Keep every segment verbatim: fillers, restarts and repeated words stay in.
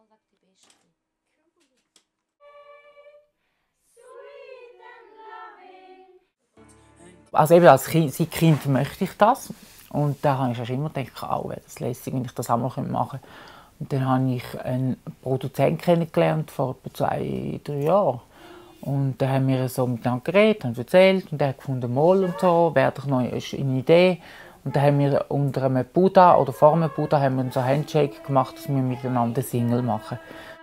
Also eben als Kind, seit Kind möchte ich das. Und da habe ich schon immer gedacht, oh, wäre das lässig, wenn ich das auch mal machen könnte. Und dann habe ich einen Produzenten kennengelernt, vor etwa zwei, drei Jahren. Und da haben wir so miteinander geredet, haben erzählt und er hat gefunden, mal und so, wäre doch noch eine Idee. Und dann haben wir unter einem Buddha oder vor einem Buddha haben wir so einen Handshake gemacht, dass wir miteinander eine Single machen.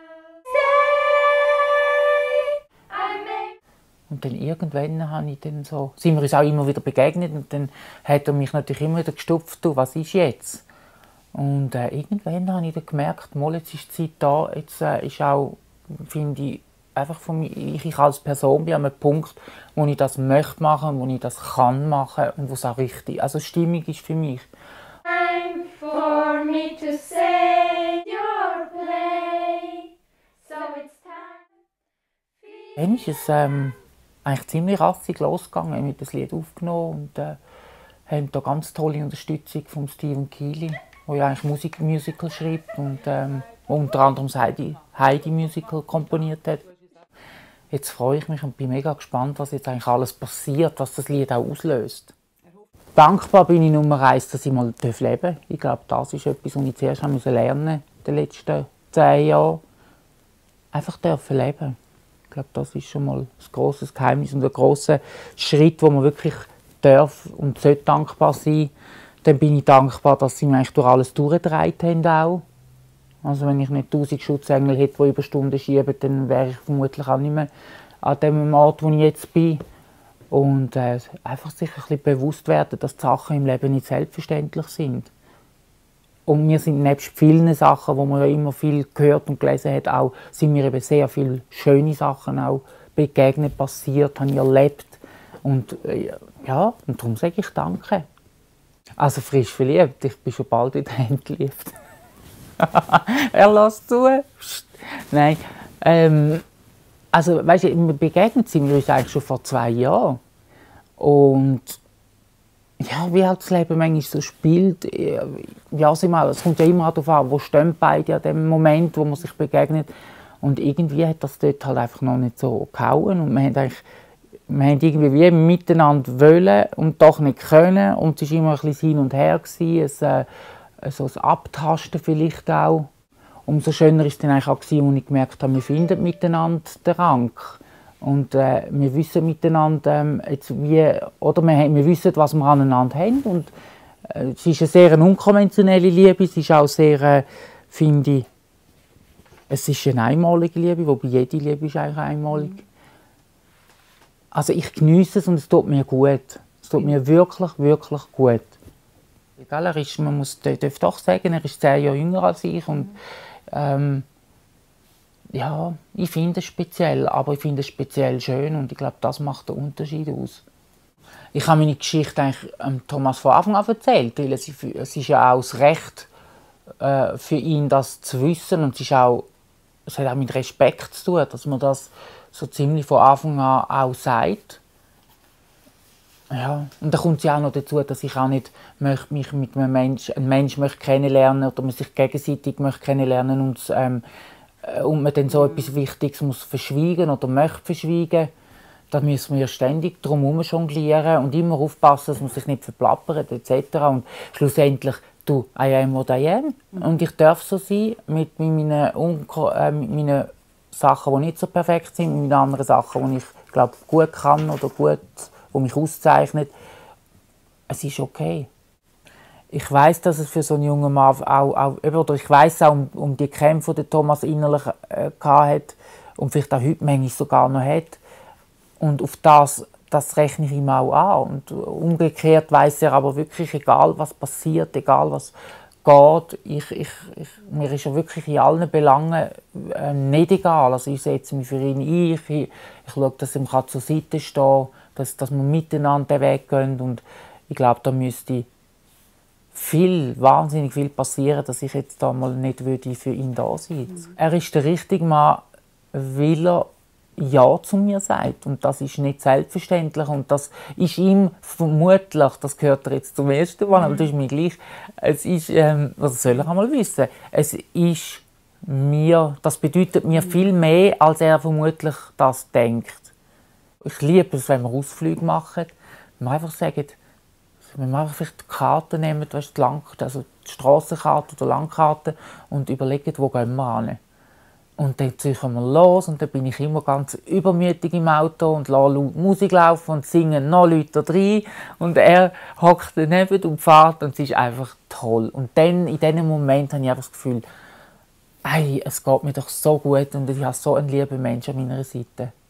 Und dann irgendwann habe ich dann so, sind wir uns auch immer wieder begegnet und dann hat er mich natürlich immer wieder gestupft, du, was ist jetzt? Und äh, irgendwann habe ich dann gemerkt, mal, jetzt ist die Zeit da, jetzt äh, ist auch, finde ich, einfach von mir, ich, ich als Person bin an einem Punkt, wo ich das möchte machen, wo ich das kann machen und wo es auch richtig, also stimmig ist für mich. Time for me to say your play, so it's time. Dann ist es ähm, eigentlich ziemlich rassig losgegangen, wir haben das Lied aufgenommen und äh, haben da ganz tolle Unterstützung von Stephen Keely, der ja eigentlich Musik, Musical schreibt und ähm, unter anderem das Heidi, Heidi Musical komponiert hat. Jetzt freue ich mich und bin mega gespannt, was jetzt eigentlich alles passiert, was das Lied auch auslöst. Dankbar bin ich Nummer eins, dass ich mal leben darf. Ich glaube, das ist etwas, was ich zuerst lernen musste in den letzten zehn Jahren. Einfach dürfen leben. Ich glaube, das ist schon mal ein grosses Geheimnis und ein grosser Schritt, wo man wirklich darf und sollte dankbar sein. Dann bin ich dankbar, dass sie mich eigentlich durch alles durchgetragen haben auch. Also wenn ich nicht tausend Schutzengel hätte, die Überstunden schieben, dann wäre ich vermutlich auch nicht mehr an dem Ort, wo ich jetzt bin. Und äh, einfach sich ein bisschen bewusst werden, dass die Sachen im Leben nicht selbstverständlich sind. Und wir sind nebst vielen Sachen, wo man ja immer viel gehört und gelesen hat, auch, sind mir eben sehr viele schöne Sachen auch begegnet, passiert, habe ich erlebt. Und äh, ja, und darum sage ich Danke. Also frisch verliebt, ich bin schon bald in der Hand geliebt. Er lässt zu. Nein. Ähm, also, weißt du, wir begegnet sind wir uns eigentlich schon vor zwei Jahren. Und ja, wie halt das Leben manchmal so spielt, ja, es kommt ja immer darauf an, wo stehen beide an dem Moment, wo man sich begegnet. Und irgendwie hat das dort halt einfach noch nicht so gehauen. Und wir haben eigentlich, wir haben irgendwie wie miteinander wollen und doch nicht können. Und es war immer ein bisschen hin und her gewesen. Es, äh, so ein Abtasten vielleicht auch. Umso schöner war es dann eigentlich auch, als ich gemerkt habe, wir finden miteinander den Rang. Und äh, wir wissen miteinander, ähm, jetzt wie, oder wir, wir wissen, was wir aneinander haben. Und, äh, es ist eine sehr unkonventionelle Liebe, es ist auch sehr, äh, finde ich, es ist eine einmalige Liebe, wobei jede Liebe ist eigentlich einmalig. Also ich genieße es und es tut mir gut. Es tut mir wirklich, wirklich gut. Er ist, man muss, darf doch sagen, er ist zehn Jahre jünger als ich und ähm, ja, ich finde es speziell, aber ich finde es speziell schön und ich glaube, das macht den Unterschied aus. Ich habe meine Geschichte eigentlich ähm, Thomas von Anfang an erzählt, weil es, es ist ja auch das Recht äh, für ihn, das zu wissen und es, ist auch, es hat auch mit Respekt zu tun, dass man das so ziemlich von Anfang an auch sagt. Ja, und dann kommt es ja auch noch dazu, dass ich auch nicht möchte, mich mit einem Menschen, einen Menschen möchte kennenlernen oder man sich gegenseitig möchte kennenlernen und, ähm, und man dann so etwas Wichtiges muss verschweigen oder möchte verschweigen. Da müssen wir ja ständig drum herum jonglieren und immer aufpassen, dass man sich nicht verplappert et cetera. Und schlussendlich, du, I am what I am. Und ich darf so sein mit meinen, äh, mit meinen Sachen, die nicht so perfekt sind, mit meinen anderen Sachen, die ich glaube, gut kann oder gut, die mich auszeichnet. Es ist okay. Ich weiss, dass es für so einen jungen Mann auch, auch oder ich weiss auch um, um die Kämpfe, die Thomas innerlich äh, hat und vielleicht auch heute manchmal sogar noch hat. Und auf das, das rechne ich ihm auch an. Und umgekehrt weiss er aber wirklich, egal was passiert, egal was geht, ich, ich, ich, mir ist er wirklich in allen Belangen äh, nicht egal. Also ich setze mich für ihn ein, ich, ich, ich schaue, dass er ihm zur Seite stehen kann, dass, dass wir miteinander den Weg gehen. Und ich glaube, da müsste viel, wahnsinnig viel passieren, dass ich jetzt da mal nicht würde für ihn da sein würde. Mhm. Er ist der richtige Mann, weil er Ja zu mir sagt. Und das ist nicht selbstverständlich. Und das ist ihm vermutlich, das gehört er jetzt zum ersten Mal, aber das ist mir gleich, es ist, ähm, was soll er einmal wissen? Es ist mir, das bedeutet mir viel mehr, als er vermutlich das denkt. Ich liebe es, wenn wir Ausflüge machen, wenn wir einfach sagen, wenn wir einfach vielleicht die Karte nehmen, weißt, die, Lang also die Strassenkarte oder Landkarte und überlegen, wo gehen wir hin. Und dann ziehen wir los und dann bin ich immer ganz übermütig im Auto und lasse laut Musik laufen und singe noch Leute rein. Und er hockt daneben und fährt und es ist einfach toll. Und dann, in diesem Moment habe ich einfach das Gefühl, hey, es geht mir doch so gut und ich habe so einen lieben Menschen an meiner Seite.